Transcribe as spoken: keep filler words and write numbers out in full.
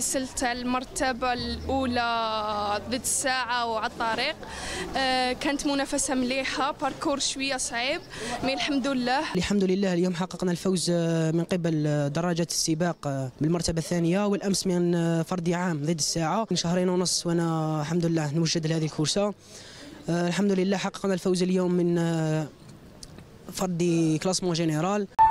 حصلت على المرتبة الأولى ضد الساعة وعلى الطريق. آه كانت منافسة مليحة، باركور شوية صعيب، مي الحمد لله. الحمد لله اليوم حققنا الفوز من قبل دراجة السباق بالمرتبة الثانية، والأمس من فردي عام ضد الساعة. من شهرين ونص وأنا الحمد لله نوجد لهذه الكورسة. آه الحمد لله حققنا الفوز اليوم من فردي كلاسمون جينيرال.